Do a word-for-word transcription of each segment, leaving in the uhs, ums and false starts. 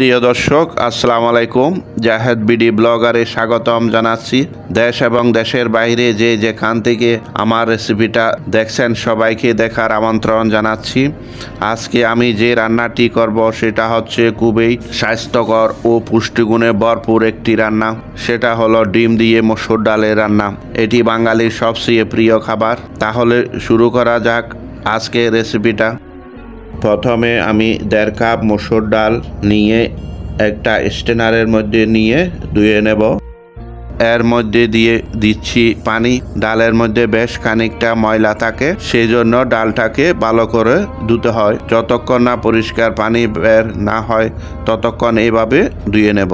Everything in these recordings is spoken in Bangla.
প্রিয় দর্শক আসসালামু আলাইকুম, জাহেদ বিডি ব্লগারে স্বাগতম জানাচ্ছি। দেশ এবং দেশের বাইরে যে যেখান থেকে আমার রেসিপিটা দেখছেন সবাইকে দেখার আমন্ত্রণ জানাচ্ছি। আজকে আমি যে রান্নাটি করব সেটা হচ্ছে খুবই স্বাস্থ্যকর ও পুষ্টিগুণে ভরপুর একটি রান্না। সেটা হলো ডিম দিয়ে মসুর ডালের রান্না। এটি বাঙালির সবচেয়ে প্রিয় খাবার। তাহলে শুরু করা যাক আজকে রেসিপিটা। প্রথমে আমি দেড় কাপ মসুর ডাল নিয়ে একটা স্ট্রেনারের মধ্যে নিয়ে ধুয়ে নেব। এর মধ্যে দিয়ে দিচ্ছি পানি। ডালের মধ্যে বেশ খানিকটা ময়লা থাকে, সেই জন্য ডালটাকে ভালো করে ধুতে হয়। যতক্ষণ না পরিষ্কার পানি বের না হয় ততক্ষণ এইভাবে ধুয়ে নেব।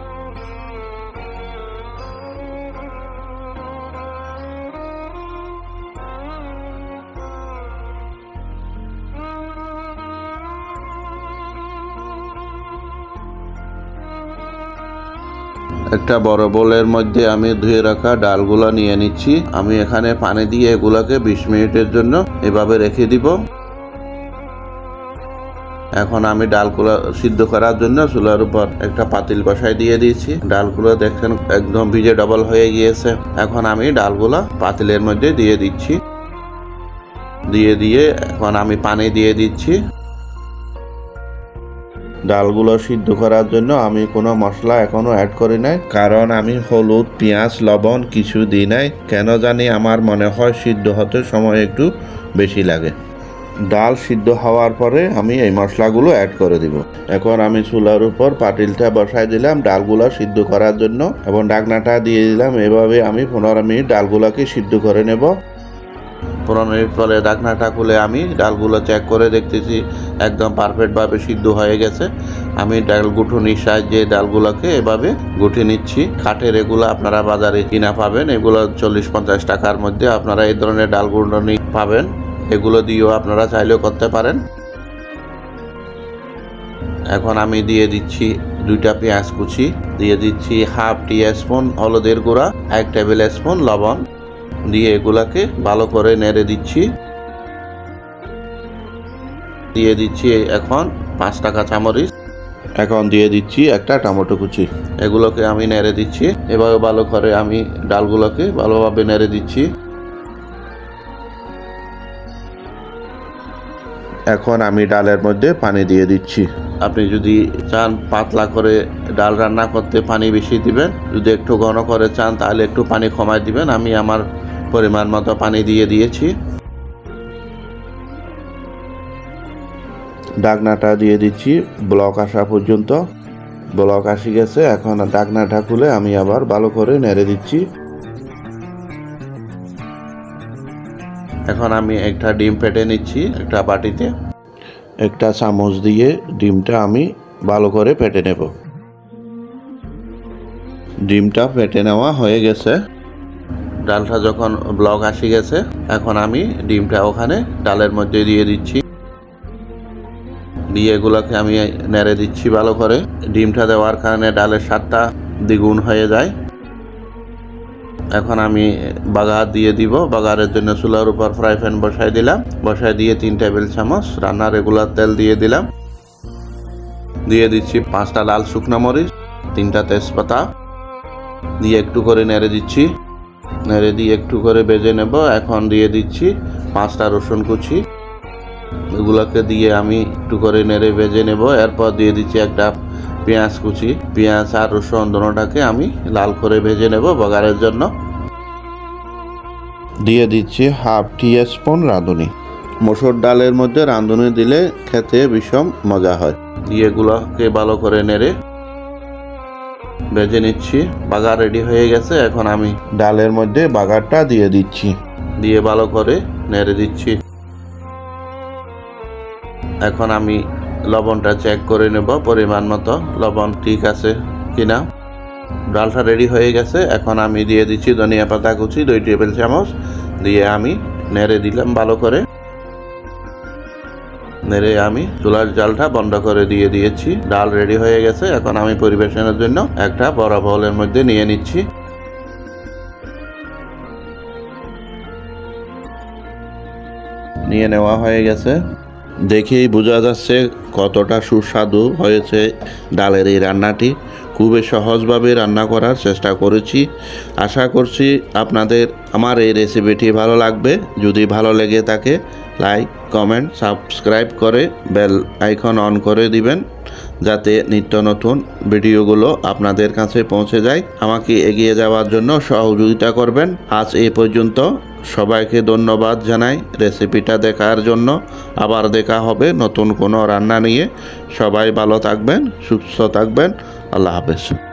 একটা বড় বোলের মধ্যে আমি ধুয়ে রাখা ডালগুলো নিয়ে নিচ্ছি। আমি এখানে পানি দিয়ে এগুলোকে বিশ মিনিটের জন্য এভাবে রেখে দিব। এখন আমি ডালগুলো সিদ্ধ করার জন্য চুলার উপর একটা পাতিল বসাই দিয়ে দিয়েছি। ডালগুলো দেখেন একদম ভিজে ডবল হয়ে গিয়েছে। এখন আমি ডালগুলো পাতিলের মধ্যে দিয়ে দিচ্ছি। দিয়ে দিয়ে এখন আমি পানি দিয়ে দিচ্ছি। ডালগুলো সিদ্ধ করার জন্য আমি কোনো মশলা এখনো অ্যাড করি নাই, কারণ আমি হলুদ, পেঁয়াজ, লবণ কিছু দিই নাই। কেন জানি আমার মনে হয় সিদ্ধ হতে সময় একটু বেশি লাগে। ডাল সিদ্ধ হওয়ার পরে আমি এই মশলাগুলো অ্যাড করে দিব। এখন আমি চুলার উপর পাতিলটা বসাই দিলাম ডালগুলো সিদ্ধ করার জন্য এবং ঢাকনাটা দিয়ে দিলাম। এভাবে আমি পনেরো মিনিট ডালগুলোকে সিদ্ধ করে নেব। পনেরো মিনিট পরে ঢাকনাটা খুলে আমি ডালগুলো চেক করে দেখতেছি একদম পারফেক্টভাবে সিদ্ধ হয়ে গেছে। আমি ডাল গুঁঠুনির সাহায্যে ডালগুলোকে এভাবে গুঁঠে নিচ্ছি। কাঠের এগুলো আপনারা বাজারে কিনা পাবেন, এগুলো চল্লিশ পঞ্চাশ টাকার মধ্যে আপনারা এই ধরনের ডাল গুঁঠুনি পাবেন। এগুলো দিয়েও আপনারা চাইলেও করতে পারেন। এখন আমি দিয়ে দিচ্ছি দুইটা পেঁয়াজ কুচি, দিয়ে দিচ্ছি হাফ টি স্পুন হলুদের গুঁড়া, এক টেবিল স্পুন লবণ দিয়ে এগুলাকে ভালো করে নেড়ে দিচ্ছি। দিয়ে দিচ্ছি এখন পাঁচটা কাঁচামরিচ। এখন দিয়ে দিচ্ছি একটা টমেটো কুচি। এগুলোকে আমি নেড়ে দিচ্ছি। এভাবে ভালো করে আমি ডালগুলোকে ভালোভাবে নেড়ে দিচ্ছি। এখন আমি ডালের মধ্যে পানি দিয়ে দিচ্ছি। আপনি যদি চান পাতলা করে ডাল রান্না করতে পানি বেশি দিবেন, যদি একটু ঘন করে চান তাহলে একটু পানি কমায় দিবেন। আমি আমার পরিমাণ মতো পানি দিয়ে দিয়েছি। ঢাকনাটা দিয়ে দিচ্ছি ব্লক আসা পর্যন্ত। ব্লক আসি গেছে। এখন ঢাকনাটা খুলে আমি আবার ভালো করে নেড়ে দিচ্ছি। এখন আমি একটা ডিম ফেটে নিচ্ছি একটা বাটিতে। একটা চামচ দিয়ে ডিমটা আমি ভালো করে ফেটে নেব। ডিমটা ফেটে নেওয়া হয়ে গেছে। ডালটা যখন ব্লক আসি গেছে, এখন আমি ডিমটা ওখানে ডালের মধ্যে দিয়ে দিচ্ছি। দিয়ে এগুলোকে আমি নেড়ে দিচ্ছি ভালো করে। ডিমটা দেওয়ার কারণে ডালের স্বাদটা দ্বিগুণ হয়ে যায়। এখন আমি বাগার দিয়ে দিব। বাগারের জন্য চুলার উপর ফ্রাই প্যান বসাই দিলাম। বসাই দিয়ে তিন টেবিল চামচ রান্নার রেগুলার তেল দিয়ে দিলাম। দিয়ে দিচ্ছি পাঁচটা লাল শুকনো মরিচ, তিনটা তেজপাতা দিয়ে একটু করে নেড়ে দিচ্ছি। নেড়ে দিয়ে একটু করে ভেজে নেব। এখন দিয়ে দিচ্ছি পাঁচটা রসুন কুচি। এগুলোকে দিয়ে আমি একটু করে নেড়ে ভেজে নেব। এরপর দিয়ে দিচ্ছি একটা পেঁয়াজ কুচি। পেঁয়াজ আর রসুন দুটোটাকে আমি লাল করে ভেজে নেব বাগারের জন্য। দিয়ে দিচ্ছি হাফ টি স্পুন রাঁধুনি। মসুর ডালের মধ্যে রাঁধুনি দিলে খেতে ভীষণ মজা হয়। দিয়ে এগুলোকে ভালো করে নেড়ে ভেজে নিচ্ছি। বাগার রেডি হয়ে গেছে। এখন আমি ডালের মধ্যে বাগারটা দিয়ে দিচ্ছি। দিয়ে ভালো করে নেড়ে দিচ্ছি। এখন আমি লবণটা চেক করে নেব পরিমাণ মতো লবণ ঠিক আছে কিনা। ডালটা রেডি হয়ে গেছে। এখন আমি দিয়ে দিচ্ছি ধনিয়া পাতা কুচি দুই টেবিল চামচ। দিয়ে আমি নেড়ে দিলাম ভালো করে। নেড়ে আমি চুলার জালটা বন্ধ করে দিয়ে দিয়েছি। ডাল রেডি হয়ে গেছে। এখন আমি পরিবেশনের জন্য একটা বড় বাউলের মধ্যে নিয়ে নিচ্ছি। নিয়ে নেওয়া হয়ে গেছে। দেখেই বোঝা যাচ্ছে কতটা সুস্বাদু হয়েছে ডালের এই রান্নাটি। খুবই সহজভাবে রান্না করার চেষ্টা করেছি। আশা করছি আপনাদের আমার এই রেসিপিটি ভালো লাগবে। যদি ভালো লেগে থাকে লাইক, কমেন্ট, সাবস্ক্রাইব করে বেল আইকন অন করে দিবেন, যাতে নিত্য নতুন ভিডিওগুলো আপনাদের কাছে পৌঁছে যায়। আমাকে এগিয়ে যাওয়ার জন্য সহযোগিতা করবেন। আজ এই পর্যন্ত। সবাইকে ধন্যবাদ জানাই রেসিপিটা দেখার জন্য। আবার দেখা হবে নতুন কোনো রান্না নিয়ে। সবাই ভালো থাকবেন, সুস্থ থাকবেন। আল্লাহ হাফেজ।